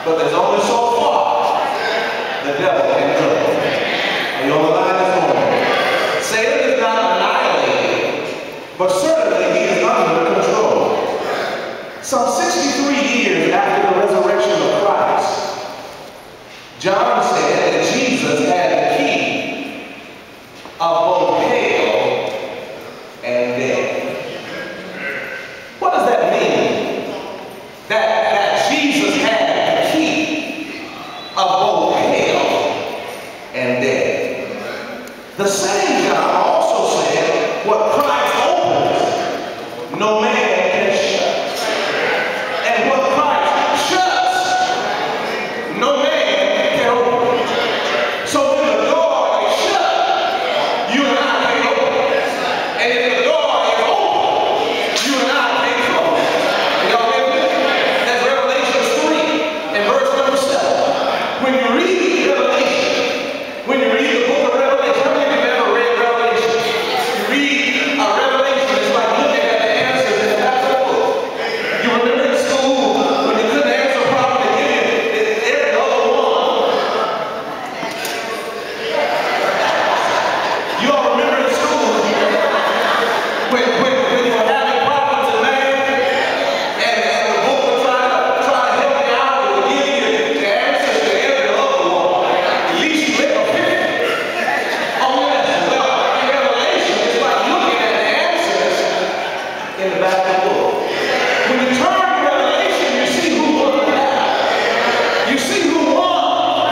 But there's only so far the devil can go. Are you on the line this morning? Satan is not annihilated, but certainly he is under control. Some 63 years after the resurrection of Christ, John said that Jesus had the key of both hell and death. What does that mean? That Jesus had the key of both hell and death. The same John also said, what Christ opens, no man can shut. And what Christ shuts, no man can open. So when the door is shut, you and I can't open. And if the door is open, you and I can't close. Y'all with me? That's Revelation 3 and verse number 7. When you read Revelation, when you read the book of Revelation, how many of you have ever read Revelation? You read Revelation, it's like looking at the answers in the back of the book. You remember in school when you couldn't answer a problem to give you every other one. You all remember in school when you were having problems in math and the book would try to help you out, it would give you the answers to every other one. At least you make a picture. Oh yes, well, in Revelation, it's like looking at the answers in the back of the book. When you turn to Revelation, you see who won the battle. You see who won.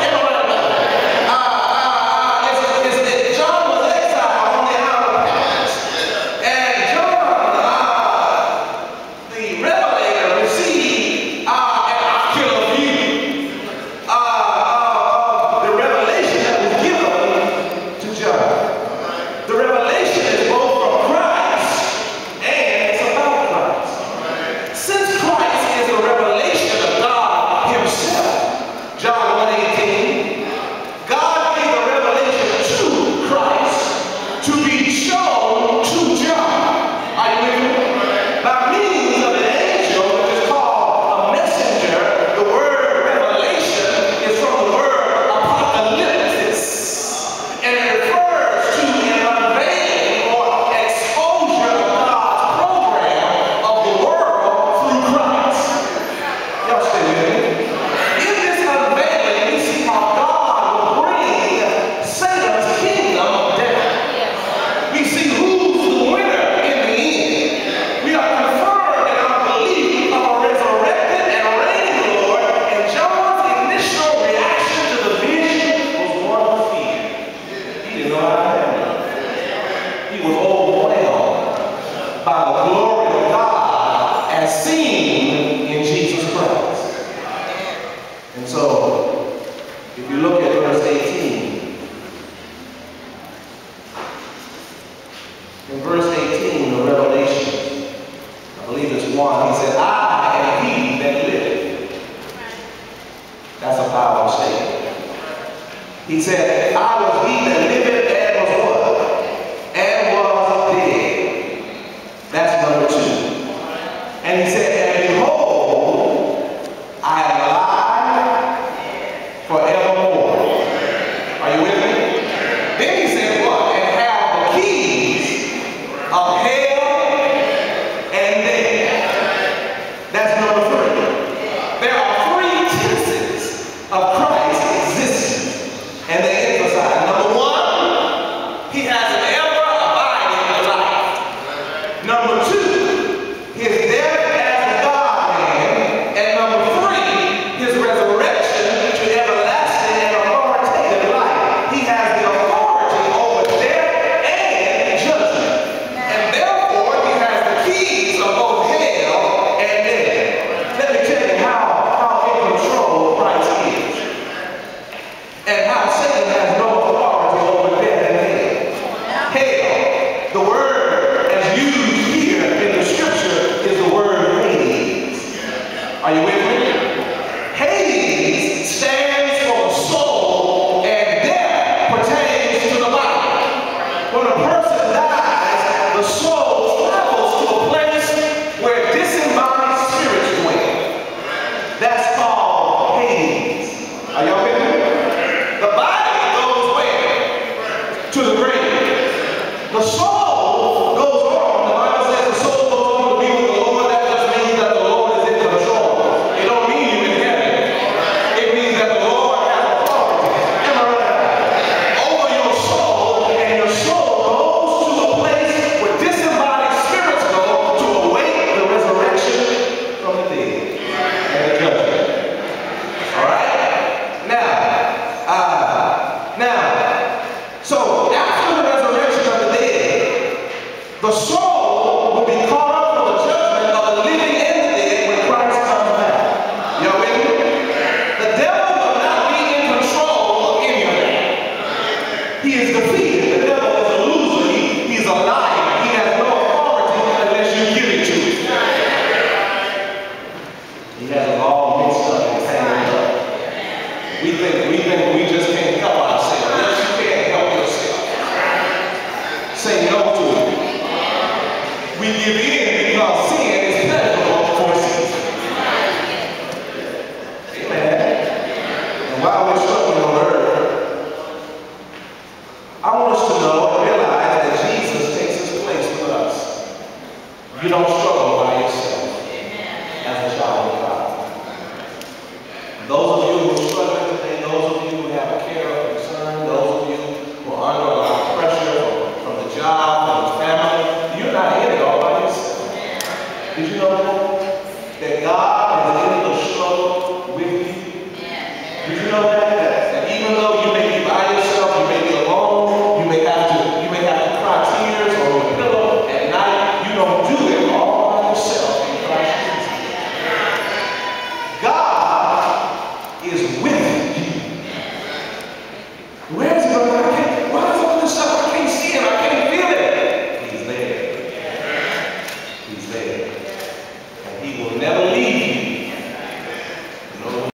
John was exiled on the island of Patmos. And John, the Revelator, received, and I'll kill a few, the revelation that was given to John. The revelation is both from Christ and it's about Christ. Since Christ is the revelation of God himself, John 1:18, God gave the revelation to Christ to be shown to John. Are you with me? By means of an angel, which is called a messenger. The word revelation is from the word apocalypsis, and it refers to an unveiling or exposure of God's program of the world through Christ. Y'all stay with me. In this unveiling, we see how God will bring Satan's kingdom down. We see who's the winner in the end. We are confirmed in our belief of a resurrected and reigning Lord, and John's initial reaction to the vision was one of fear. He didn't know how to handle it. He was overwhelmed by the glory of God as seen in Jesus Christ. And so, if you look at verse 18, in verse 18 of Revelation, I believe it's 1, he said, I am he that liveth. That's a powerful statement. He said, I was he that liveth and was what? And was dead. That's number 2. And he said, and behold, I am alive forevermore. Are you with me? Then he said what? And have the keys of hell and death. That's number 3. There are 3 tenses of Christ's existence, and they emphasize. Number 1, he has an ever-abiding life. Number 2, his death as the God-man. And number 3, his resurrection to everlasting and authoritative life. He has the authority over death and judgment. And therefore, he has the keys of both hell and death. Let me tell you how in control Christ is. And how Satan has no authority over death and hell. Hell, the word as used here in the scripture is the word Hades. Are you with me? Hades stands for the soul, and death pertains to the body. When a person dies, the soul travels to a place where disembodied spirits dwell. That's called Hades. We just can't help ourselves. Yes, you can help yourself. Say no to it. We give in because sin is pleasurable for a season. Amen. And while we're struggling on earth, I want us to know and realize that Jesus takes his place with us. You don't struggle by yourself as a child of God. Those of you who